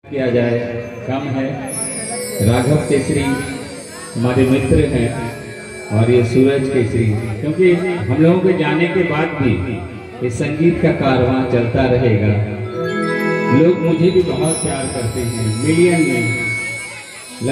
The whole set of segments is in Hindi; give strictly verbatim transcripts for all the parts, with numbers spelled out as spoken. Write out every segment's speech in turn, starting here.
किया जाए कम है। राघव केसरी हमारे मित्र हैं और ये सूरज केसरी, क्योंकि हम लोगों के जाने के बाद भी ये संगीत का कारवां चलता रहेगा। लोग मुझे भी बहुत प्यार करते हैं, मिलियन में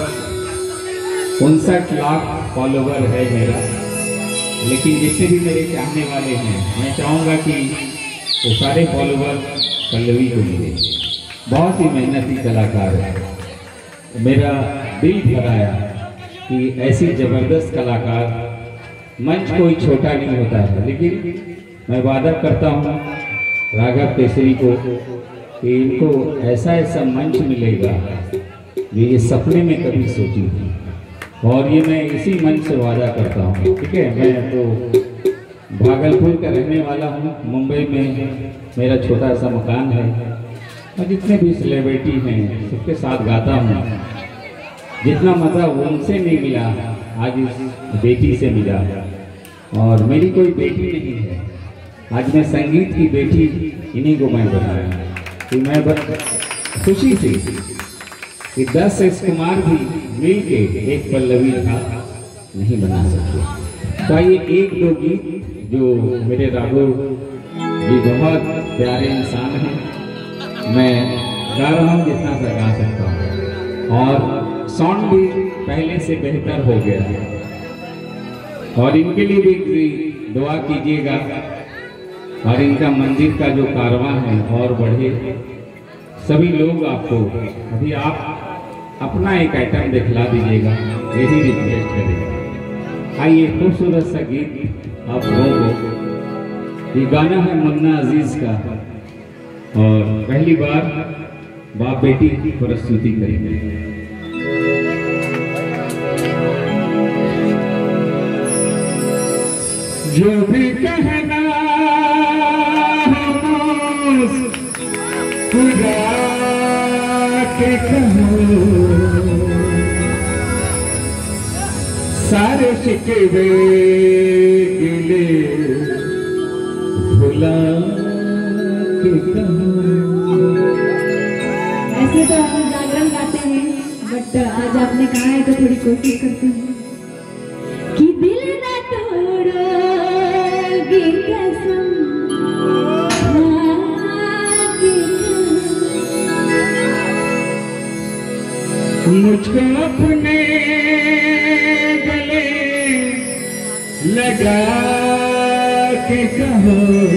लगभग उनसठ लाख फॉलोवर है मेरा। लेकिन जितने भी मेरे चाहने वाले हैं, मैं चाहूँगा कि वो सारे फॉलोवर पल्लवी को मिले। बहुत ही मेहनती कलाकार है। मेरा दिल भर आया कि ऐसी जबरदस्त कलाकार, मंच कोई छोटा नहीं होता है, लेकिन मैं वादा करता हूँ राघव केसरी को कि इनको ऐसा ऐसा मंच मिलेगा जो ये सपने में कभी सोची थी, और ये मैं इसी मंच से वादा करता हूँ। ठीक है, मैं तो भागलपुर का रहने वाला हूँ, मुंबई में मेरा छोटा सा मकान है और जितने भी सेलिब्रिटी हैं सबके साथ गाता हूँ। जितना मज़ा उनसे नहीं मिला आज इस बेटी से मिला, और मेरी कोई बेटी नहीं है, आज मैं संगीत की बेटी इन्हीं को मैं बनाया। कि मैं बस खुशी थी कि दस एस कुमार भी मिल के एक पल्लवी था नहीं बना सकते। तो ये एक दो गीत जो मेरे राघव जी बहुत प्यारे इंसान हैं, मैं गा रहा हूँ जितना सा गा सकता हूँ, और साउंड भी पहले से बेहतर हो गया है। और इनके लिए भी दुआ कीजिएगा और इनका मंदिर का जो कारवां है और बढ़े। सभी लोग आपको अभी आप अपना एक आइटम दिखला दीजिएगा, यही रिक्वेस्ट करेगा। आइए खूबसूरत सा गीत आप लोगों को, ये गाना है मुन्ना अजीज का, और पहली बार बाप बेटी की प्रस्तुति करेंगे। जो भी कहना खुदा के कहो, सारे शिकवे गिले भुला के कहो। ऐसे तो हम जागरण गाते हैं, बट आज आपने कहा है तो थोड़ी कोशिश करते हैं कि दिल ना तोड़ोगी कसम मुझको अपने गले लगा के कहो,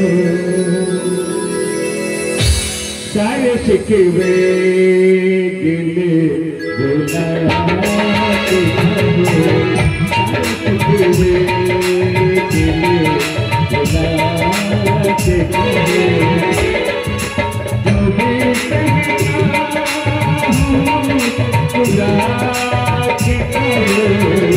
सारे शिकवे गिले भुला के कहो, सारे शिकवे गिले भुला के कहो। जो भी कहना खुदा के कहो,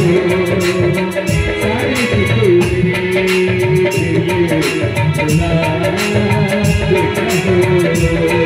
सारे शिकवे गिले भुला के कहो।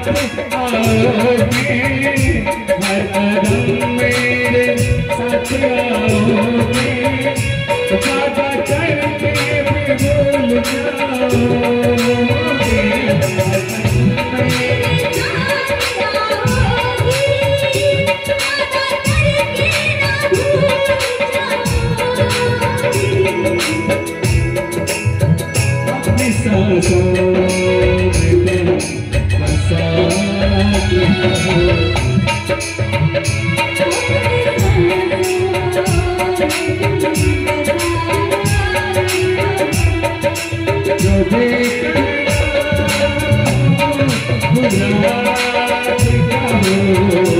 आओगे, हर कदम मेरे साथ आओगे, वादा करके भी भूल जाओगे, अपनी सांसों में बसा के जो देखना बुरा हो